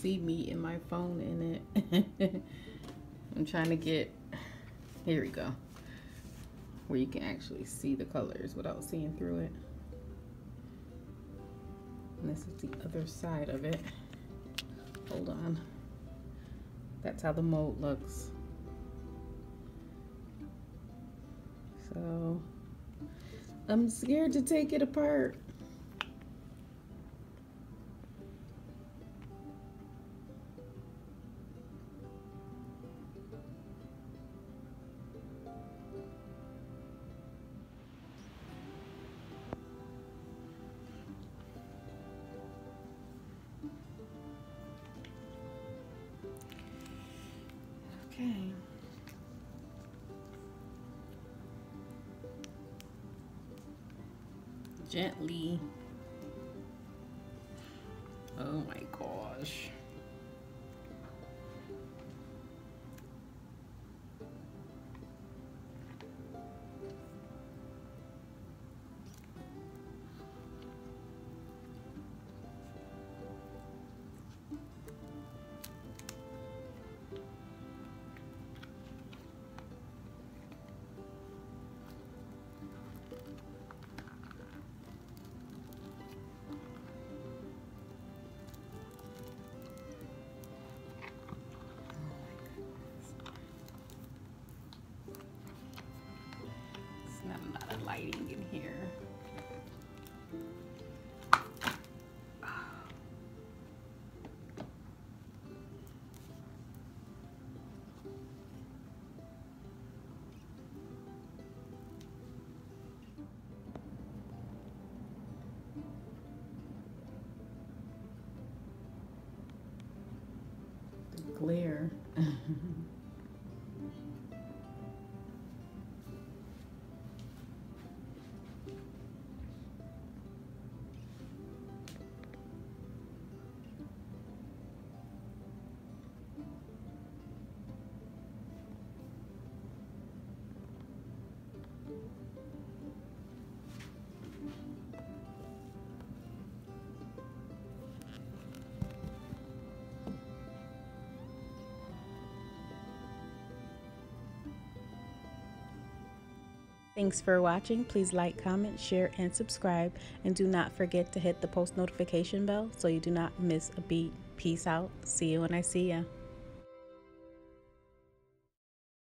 see me and my phone in it. I'm trying to get, here we go, where you can actually see the colors without seeing through it. And this is the other side of it. Hold on. That's how the mold looks. So I'm scared to take it apart. Okay. Gently. Oh my gosh. Not a lot of lighting in here. The glare. Thanks for watching. Please like, comment, share, and subscribe. And do not forget to hit the post notification bell so you do not miss a beat. Peace out. See you when I see ya.